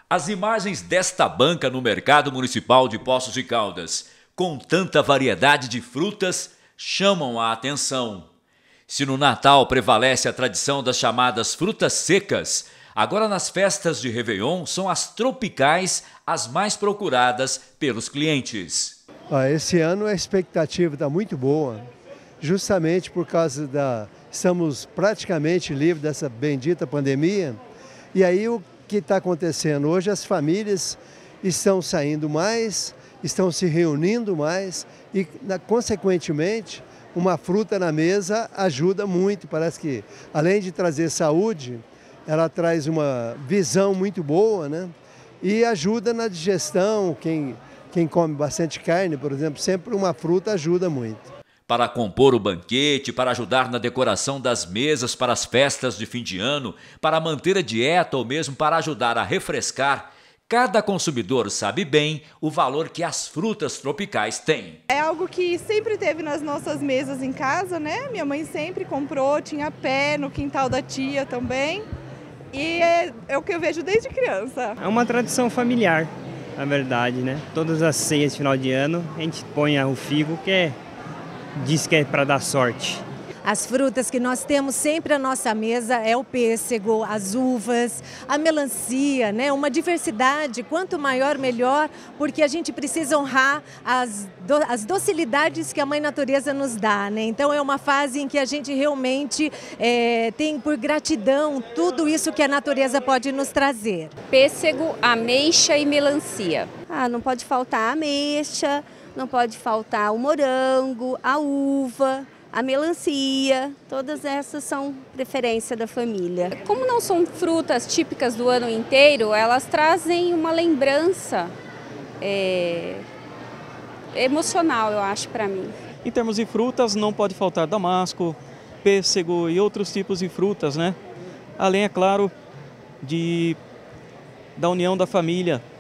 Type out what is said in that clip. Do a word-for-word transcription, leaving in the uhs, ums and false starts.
As imagens desta banca no Mercado Municipal de Poços de Caldas, com tanta variedade de frutas, chamam a atenção. Se no Natal prevalece a tradição das chamadas frutas secas, agora nas festas de Réveillon são as tropicais as mais procuradas pelos clientes. Esse ano a expectativa está muito boa, justamente por causa da... Estamos praticamente livres dessa bendita pandemia. E aí o que está acontecendo hoje, as famílias estão saindo mais, estão se reunindo mais e, consequentemente, uma fruta na mesa ajuda muito. Parece que, além de trazer saúde, ela traz uma visão muito boa, né? E ajuda na digestão. Quem, quem come bastante carne, por exemplo, sempre uma fruta ajuda muito. Para compor o banquete, para ajudar na decoração das mesas para as festas de fim de ano, para manter a dieta ou mesmo para ajudar a refrescar, cada consumidor sabe bem o valor que as frutas tropicais têm. É algo que sempre teve nas nossas mesas em casa, né? Minha mãe sempre comprou, tinha pé no quintal da tia também. E é, é o que eu vejo desde criança. É uma tradição familiar, na verdade, né? Todas as ceias de final de ano a gente põe o figo, que é, diz que é para dar sorte. As frutas que nós temos sempre à nossa mesa é o pêssego, as uvas, a melancia, né? Uma diversidade, quanto maior, melhor, porque a gente precisa honrar as, do, as docilidades que a Mãe Natureza nos dá, né? Então é uma fase em que a gente realmente é, tem por gratidão tudo isso que a natureza pode nos trazer. Pêssego, ameixa e melancia. Ah, não pode faltar a ameixa, não pode faltar o morango, a uva, a melancia, todas essas são preferência da família. Como não são frutas típicas do ano inteiro, elas trazem uma lembrança é, emocional, eu acho, para mim. Em termos de frutas, não pode faltar damasco, pêssego e outros tipos de frutas, né? Além, é claro, de, da união da família.